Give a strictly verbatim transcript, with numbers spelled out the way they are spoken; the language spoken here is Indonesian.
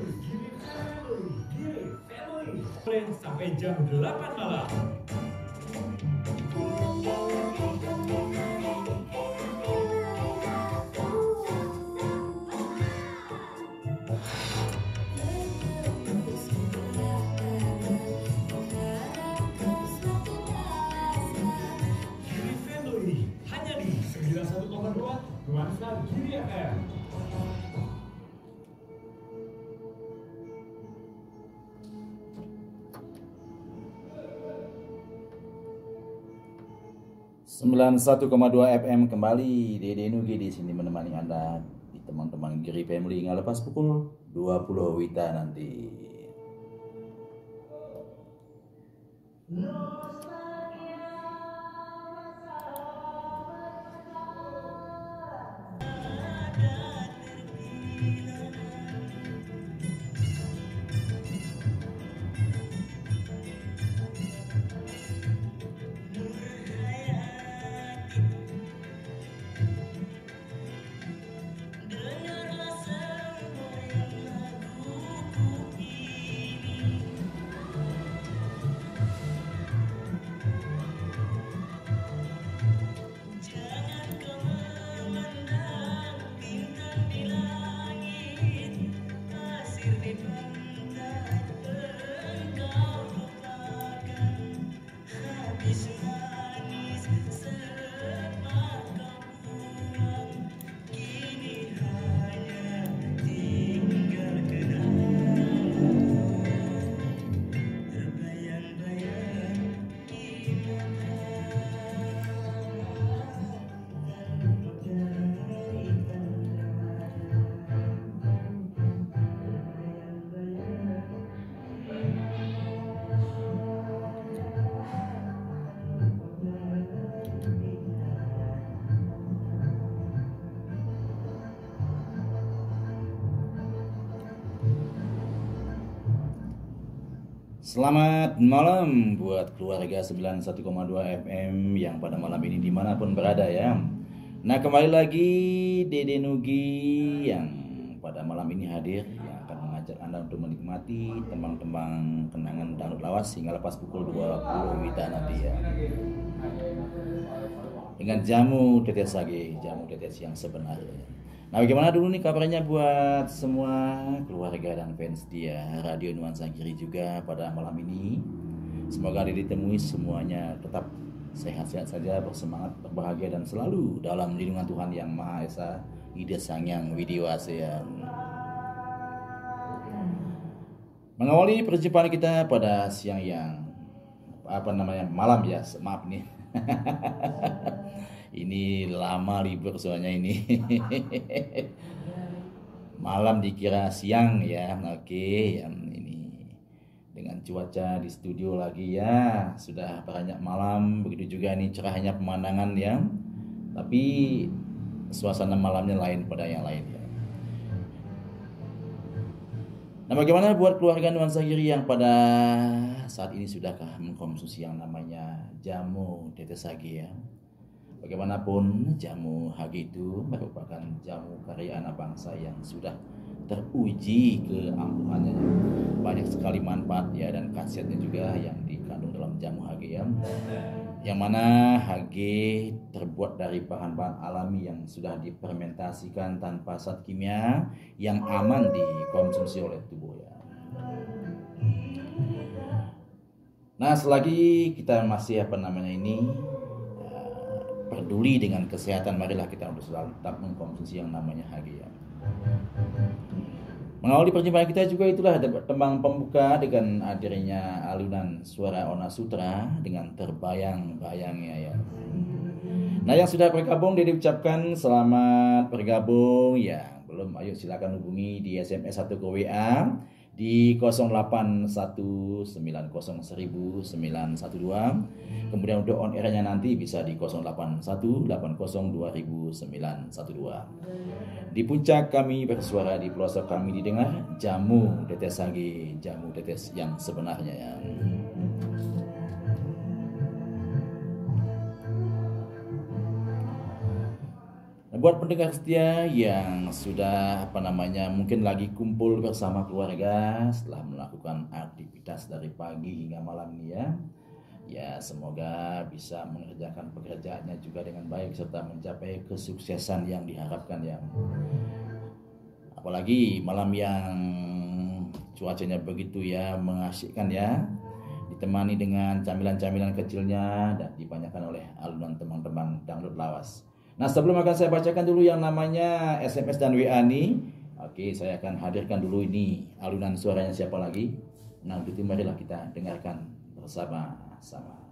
Sampai jam delapan malam. Giri Family hanya di sembilan puluh satu koma dua Nuansa Giri F M. sembilan puluh satu koma dua F M kembali. Dede Nugi di sini menemani Anda di teman-teman Giri Family nggak lepas pukul dua puluh Wita nanti. Selamat malam buat keluarga sembilan puluh satu koma dua F M yang pada malam ini dimanapun berada ya. Nah, kembali lagi Dede Nugi yang pada malam ini hadir yang akan mengajak Anda untuk menikmati tembang-tembang kenangan dangdut lawas hingga lepas pukul dua puluh Wita nanti ya. Dengan jamu tetes sage, jamu tetes yang sebenarnya. Nah, bagaimana dulu nih kabarnya buat semua keluarga dan fans dia Radio Nuansa Giri juga pada malam ini. Semoga ditemui semuanya tetap sehat-sehat saja, bersemangat, berbahagia dan selalu dalam lindungan Tuhan Yang Maha Esa, Ida Sang Yang Widiwasa. Mengawali perjumpaan kita pada siang yang apa namanya malam ya, maaf nih. Ini lama libur soalnya ini. Malam dikira siang ya. Oke, yang ini dengan cuaca di studio lagi ya, sudah banyak malam, begitu juga nih cerahnya pemandangan ya. Tapi suasana malamnya lain pada yang lain ya. Nah, bagaimana buat keluarga Nuansa Giri yang pada saat ini sudahkah mengkonsumsi yang namanya jamu tetes sage ya? Bagaimanapun jamu hage itu merupakan jamu karya anak bangsa yang sudah teruji keampuhannya. Banyak sekali manfaat ya dan khasiatnya juga yang dikandung dalam jamu hage ya. Yang mana hage terbuat dari bahan-bahan alami yang sudah difermentasikan tanpa zat kimia yang aman dikonsumsi oleh tubuh ya. Nah, selagi kita masih apa namanya ini peduli dengan kesehatan, marilah kita untuk selalu tetap mengkonsumsi yang namanya hage ya. Mengawali perjumpaan kita juga itulah tembang pembuka dengan hadirnya alunan suara Ona Sutra dengan terbayang-bayangnya ya. Nah, yang sudah bergabung diucapkan selamat bergabung ya. Belum, ayo silakan hubungi di S M S atau ke W A di nol delapan satu sembilan nol seribu sembilan satu dua. Kemudian untuk on airnya nanti bisa di nol delapan satu delapan nol dua ribu sembilan satu dua. Di puncak kami bersuara, di pelosok kami didengar jamu tetes sage, jamu tetes yang sebenarnya ya. buat pendengar setia yang sudah apa namanya mungkin lagi kumpul bersama keluarga setelah melakukan aktivitas dari pagi hingga malam ini ya. Ya semoga bisa mengerjakan pekerjaannya juga dengan baik serta mencapai kesuksesan yang diharapkan ya. Apalagi malam yang cuacanya begitu ya mengasyikkan ya, ditemani dengan camilan-camilan kecilnya dan dibanyakan oleh alunan teman-teman dangdut lawas. Nah sebelum akan saya bacakan dulu yang namanya S M S dan W A nih. Oke, saya akan hadirkan dulu ini alunan suaranya siapa lagi. Nah begitu marilah kita dengarkan bersama-sama.